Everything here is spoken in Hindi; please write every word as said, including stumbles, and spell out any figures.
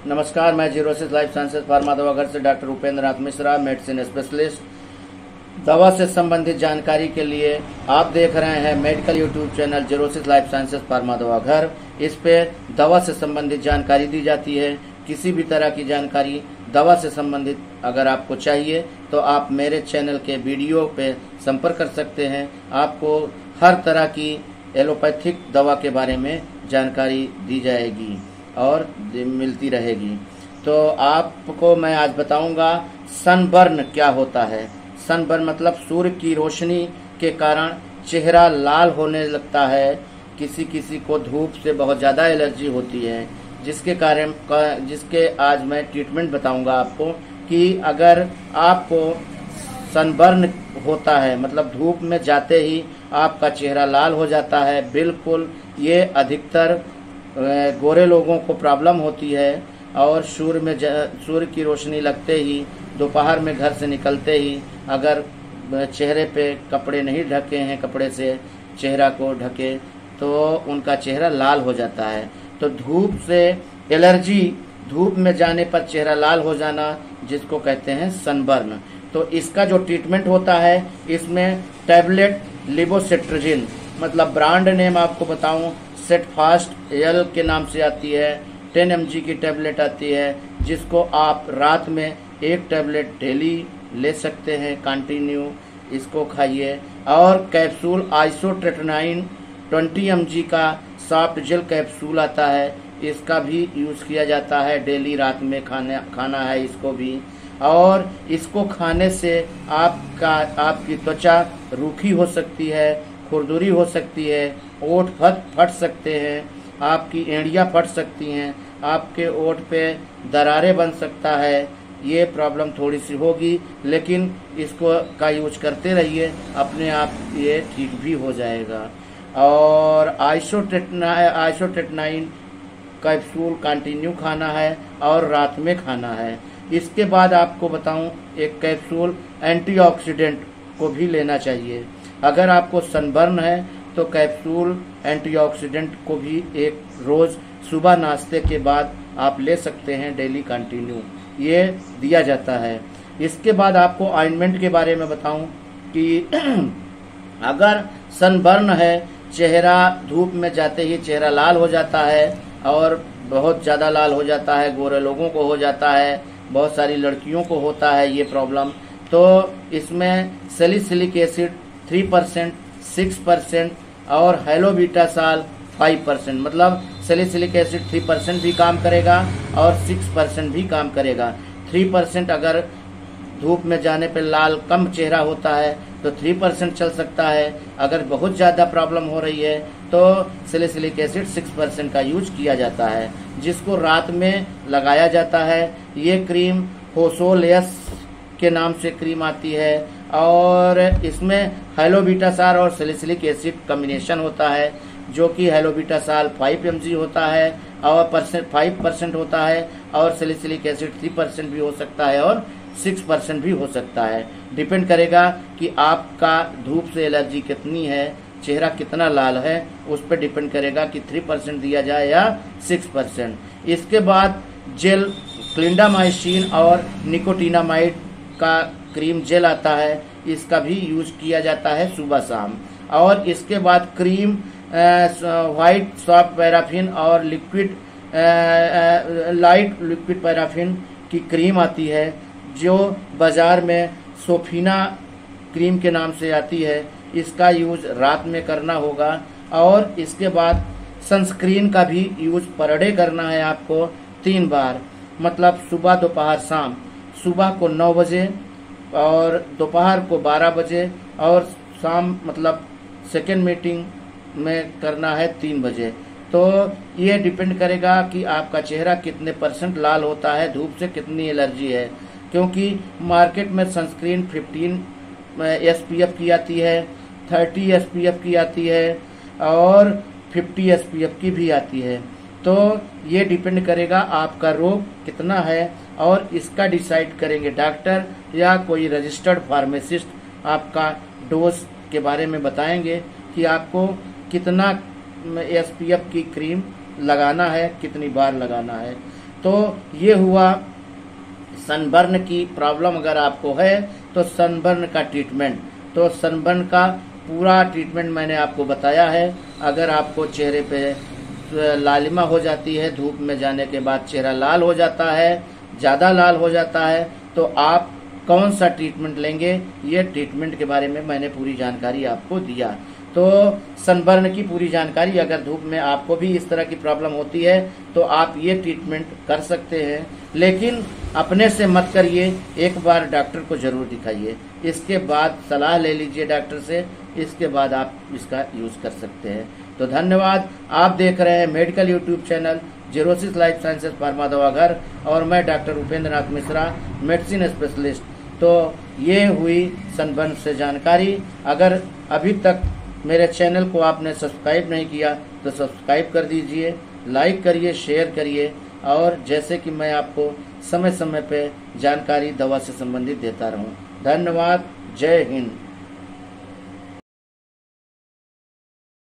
नमस्कार, मैं जीरोसिस लाइफ साइंसेज फार्मा दवाघर से doctor Upendra Nath Mishra, medicine specialist. दवा से संबंधित जानकारी के लिए आप देख रहे हैं medical YouTube channel Xerosis life sciences pharma Dawaghar. इस पे दवा से संबंधित जानकारी दी जाती है। किसी भी तरह की जानकारी दवा से संबंधित अगर आपको चाहिए तो आप मेरे चैनल के वीडियो पे संपर्क कर सकते हैं। आपको हर तरह की एलोपैथिक दवा के बारे में जानकारी दी जाएगी और मिलती रहेगी। तो आपको मैं आज बताऊंगा सनबर्न क्या होता है। सनबर्न मतलब सूर्य की रोशनी के कारण चेहरा लाल होने लगता है। किसी किसी को धूप से बहुत ज़्यादा एलर्जी होती है, जिसके कारण जिसके आज मैं ट्रीटमेंट बताऊंगा आपको कि अगर आपको सनबर्न होता है मतलब धूप में जाते ही आपका चेहरा लाल हो जाता है, बिल्कुल ये अधिकतर गोरे लोगों को प्रॉब्लम होती है। और सूर्य में सूर्य की रोशनी लगते ही दोपहर में घर से निकलते ही अगर चेहरे पे कपड़े नहीं ढके हैं, कपड़े से चेहरा को ढके, तो उनका चेहरा लाल हो जाता है। तो धूप से एलर्जी, धूप में जाने पर चेहरा लाल हो जाना, जिसको कहते हैं सनबर्न। तो इसका जो ट्रीटमेंट होता है, इसमें टैबलेट लिवोसिट्राजिन मतलब ब्रांड नेम आपको बताऊं, सेट फास्ट एल के नाम से आती है। टेन एम जी की टैबलेट आती है, जिसको आप रात में एक टैबलेट डेली ले सकते हैं, कंटिन्यू इसको खाइए। और capsule isotretinoin twenty M G का सॉफ्ट जेल कैप्सूल आता है, इसका भी यूज़ किया जाता है। डेली रात में खाने खाना है इसको भी। और इसको खाने से आपका आपकी त्वचा रूखी हो सकती है, खुरदुरी हो सकती है, ओठ फट फट सकते हैं, आपकी एड़ियाँ फट सकती हैं, आपके ओठ पे दरारें बन सकता है। ये प्रॉब्लम थोड़ी सी होगी, लेकिन इसको का यूज करते रहिए, अपने आप ये ठीक भी हो जाएगा। और आइसोट्रेटना आइसोट्रेटनाइन कैप्सूल कंटिन्यू खाना है और रात में खाना है। इसके बाद आपको बताऊं, एक कैप्सूल एंटीऑक्सीडेंट को भी लेना चाहिए। अगर आपको सनबर्न है तो कैप्सूल एंटीऑक्सीडेंट को भी एक रोज़ सुबह नाश्ते के बाद आप ले सकते हैं, डेली कंटिन्यू ये दिया जाता है। इसके बाद आपको ऑइंटमेंट के बारे में बताऊं कि अगर सनबर्न है, चेहरा धूप में जाते ही चेहरा लाल हो जाता है और बहुत ज़्यादा लाल हो जाता है, गोरे लोगों को हो जाता है, बहुत सारी लड़कियों को होता है ये प्रॉब्लम। तो इसमें salicylic acid three percent, six percent और हेलोबिटासाल फाइव परसेंट मतलब सैलिसिलिक एसिड थ्री परसेंट भी काम करेगा और सिक्स परसेंट भी काम करेगा। थ्री परसेंट अगर धूप में जाने पर लाल कम चेहरा होता है तो थ्री परसेंट चल सकता है। अगर बहुत ज़्यादा प्रॉब्लम हो रही है तो सैलिसिलिक एसिड सिक्स परसेंट का यूज किया जाता है, जिसको रात में लगाया जाता है। ये क्रीम होसोलेस के नाम से क्रीम आती है और इसमें हेलोबिटासाल और सैलिसिलिक एसिड कॉम्बिनेशन होता है, जो कि हेलोबिटासाल फाइव एम जी होता है और परसेंट फाइव परसेंट होता है और सैलिसिलिक एसिड थ्री परसेंट भी हो सकता है और सिक्स परसेंट भी हो सकता है। डिपेंड करेगा कि आपका धूप से एलर्जी कितनी है, चेहरा कितना लाल है, उस पर डिपेंड करेगा कि थ्री परसेंट दिया जाए या सिक्स परसेंट। इसके बाद जेल क्लिंडामाइसिन और निकोटिनामाइड का क्रीम जेल आता है, इसका भी यूज किया जाता है सुबह शाम। और इसके बाद क्रीम वाइट सॉफ्ट पैराफिन और लिक्विड लाइट लिक्विड पैराफिन की क्रीम आती है, जो बाजार में सोफिना क्रीम के नाम से आती है। इसका यूज रात में करना होगा। और इसके बाद सनस्क्रीन का भी यूज पर डे करना है आपको तीन बार, मतलब सुबह दोपहर शाम। सुबह को नौ बजे और दोपहर को बारह बजे और शाम मतलब सेकेंड मीटिंग में करना है तीन बजे। तो ये डिपेंड करेगा कि आपका चेहरा कितने परसेंट लाल होता है, धूप से कितनी एलर्जी है। क्योंकि मार्केट में sunscreen fifteen S P F की आती है, थर्टी एस पी एफ की आती है और फिफ्टी एस पी एफ की भी आती है। तो ये डिपेंड करेगा आपका रोग कितना है और इसका डिसाइड करेंगे डॉक्टर या कोई रजिस्टर्ड फार्मासिस्ट। आपका डोज के बारे में बताएंगे कि आपको कितना एस पी एफ की क्रीम लगाना है, कितनी बार लगाना है। तो ये हुआ सनबर्न की प्रॉब्लम। अगर आपको है तो सनबर्न का ट्रीटमेंट, तो सनबर्न का पूरा ट्रीटमेंट मैंने आपको बताया है। अगर आपको चेहरे पे लालिमा हो जाती है, धूप में जाने के बाद चेहरा लाल हो जाता है, ज़्यादा लाल हो जाता है, तो आप कौन सा ट्रीटमेंट लेंगे, ये ट्रीटमेंट के बारे में मैंने पूरी जानकारी आपको दिया। तो सनबर्न की पूरी जानकारी, अगर धूप में आपको भी इस तरह की प्रॉब्लम होती है तो आप ये ट्रीटमेंट कर सकते हैं, लेकिन अपने से मत करिए, एक बार डॉक्टर को जरूर दिखाइए, इसके बाद सलाह ले लीजिए डॉक्टर से, इसके बाद आप इसका यूज़ कर सकते हैं। तो धन्यवाद। आप देख रहे हैं medical YouTube channel Xerosis Life sciences pharma Dawaghar, और मैं doctor Upendra Nath Mishra, medicine specialist. तो ये हुई सनबर्न से जानकारी। अगर अभी तक मेरे चैनल को आपने सब्सक्राइब नहीं किया तो सब्सक्राइब कर दीजिए, लाइक करिए, शेयर करिए, और जैसे कि मैं आपको समय समय पे जानकारी दवा से संबंधित देता रहूं। धन्यवाद। जय हिंद।